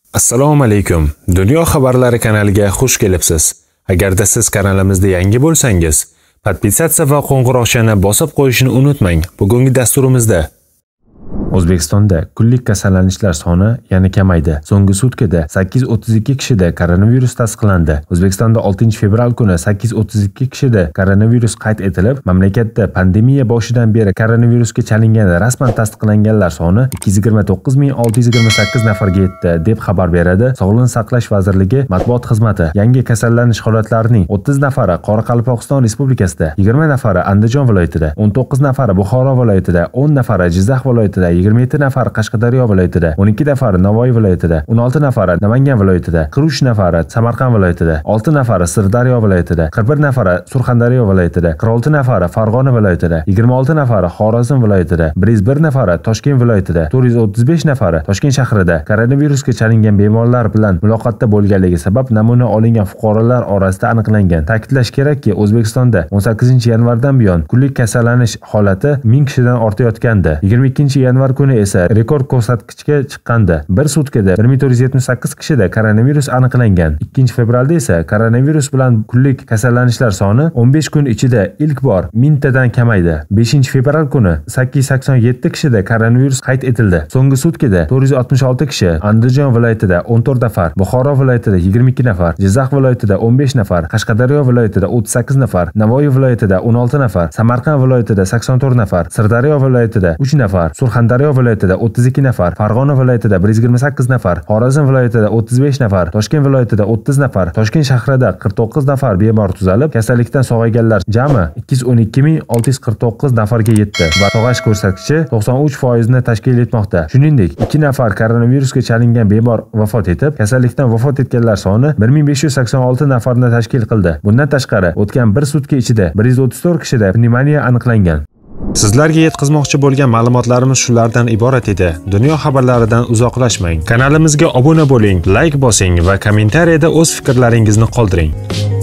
Assalomu alaykum. Dunyo xabarlari kanaliga xush kelibsiz. Agarda siz kanalimizda yangi bo'lsangiz, podpisatsiya va qo'ng'iroqchani bosib qo'yishni unutmang. Bugungi dasturimizda O'zbekistonda kunlik kasallanishlar soni yana kamaydi. So'nggi sutkada 832 kishida koronavirus tasdiqlandi. O'zbekistonda 6-fevral kuni 832 kishida koronavirus qayd etilib, mamlakatda pandemiya boshidan beri koronavirusga chalingani rasman tasdiqlanganlar soni 229.628 nafarga yetdi, deb xabar beradi Sog'liqni saqlash vazirligi matbuot xizmati. Yangi kasallanish holatlarining 30 nafari Qoraqalpog'iston Respublikasida, 20 nafari Andijon viloyatida, 19 nafari Buxoro viloyatida, 10 nafari Jizzax viloyatida, 27 nafari Qashqadaryo viloyatida, 12 nafari Navoiy viloyatida, 16 nafari Namangan viloyatida, 43 nafari Samarqand viloyatida, 6 nafari Sirdaryo viloyatida, 41 nafari Surxondaryo viloyatida, 46 nafari Farg'ona viloyatida, 26 nafari Xorazm viloyatida, 101 nafari Toshkent viloyatida, 435 nafari Toshkent shahrida koronavirusga chalingan bemorlar bilan muloqotda bo'lganligi sabab namuna olingan fuqarolar orasida aniqlangan. Ta'kidlash kerakki, O'zbekistonda 18-yanvardan buyon kunlik kasallanish holati 1000 kishidan ortayotgandi. 22-yanvar kuni esa rekord ko'rsatkichga chiqqandi. Bir sutkada 1478 kishida koronavirus aniqlangan. 2-fevralda esa koronavirus bilan kunlik kasallanishlar soni 15 kun ichida ilk bor 1000 tadan kamaydi. 5-fevral kuni 887 kishida koronavirus qayd etildi. So'nggi sutkada 466 kishi Andijon viloyatida 14 nafar, Buxoro viloyatida 22 nafar, Jizzax viloyatida 15 nafar, Qashqadaryo viloyatida 38 nafar, Navoiy viloyatida 16 nafar, Samarqand viloyatida 84 nafar, Sirdaryo viloyatida 3 nafar, Surxondaryo viloyatida 32 nafar, Farg'ona viloyatida 128 nafar, Xorazm viloyatida 35 nafar, Toshkent viloyatida 30 nafar, Toshkent shahrida 49 nafar bemor tuzalib, kasallikdan sog'ayganlar jami 212.649 nafarga yetdi va sog'ayish ko'rsatkichi 93% ni tashkil etmoqda. Shuningdek, 2 nafar koronavirusga chalingan bemor vafot etib, kasallikdan vafot etganlar soni 1586 nafarni tashkil qildi. Bundan tashqari, o'tgan bir sutka ichida 134 kishida pnevmoniya aniqlangan. Sizlarga yetkazmoqchi bo'lgan ma'lumotlarimiz shulardan iborat edi. Dunyo xabarlaridan uzoqlashmang. Kanalimizga obuna bo'ling, like bosing va kommentariyada o'z fikrlaringizni qoldiring.